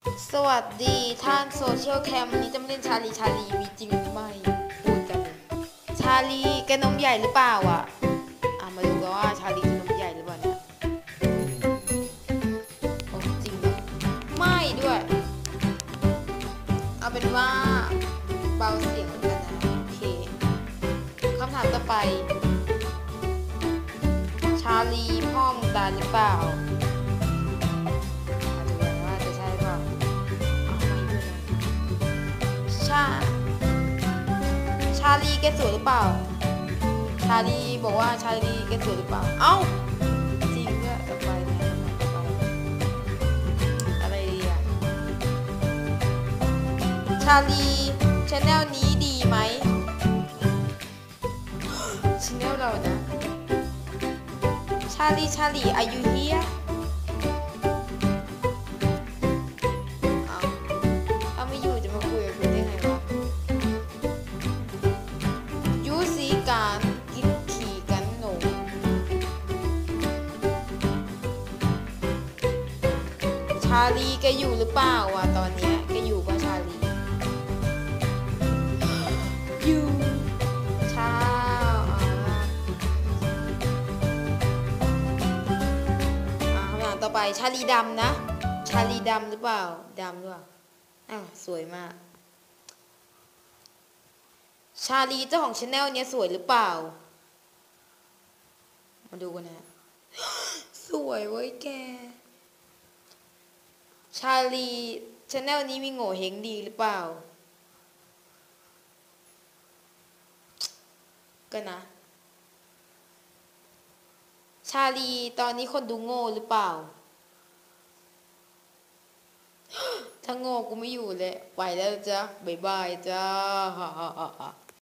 สวัสดีท่านโซเชียลแคมวันนี้จะมาเล่นชาลีมีจริงหรือไม่พูดกันเลยชาลีแกนมใหญ่หรือเปล่ามาดูกันว่าชาลีจะนมใหญ่หรือเปล่าเนี่ยโอ้จริงเหรอไม่ด้วยเอาเป็นว่าเบาเสียงเหมือนกันนะโอเคคำถามต่อไปชาลีพ่อมึงตายหรือเปล่าชาลีแกสวยหรือเปล่าชาลีบอกว่าชาลีแกสวยหรือเปล่าเอ้าจริงด้วยต่อไปนะอะไรดีชาลีชาแนลนี้ดีไหมชาแนลเรานะชาลีอายุเฮียเอาไม่อยู่จะมาคุยกับคุณได้ไงวะการกินขี่กันหนูชาลีแกอยู่หรือเปล่าวะตอนนี้แกอยู่ป่ะชาลีอยู่ชาคำถามต่อไปชาลีดำนะชาลีดำหรือเปล่าดำหรือเปล่าสวยมากชาลีเจ้าของชาแนลเนี้ยสวยหรือเปล่ามาดูกันนะสวยเว้ยแกชาลีชาแนลนี้มีโง่เฮงดีหรือเปล่าก็นะชาลีตอนนี้คนดูโง่หรือเปล่าถ้าโง่กูไม่อยู่เลยไปแล้วจ้ะบ๊ายบายจ้า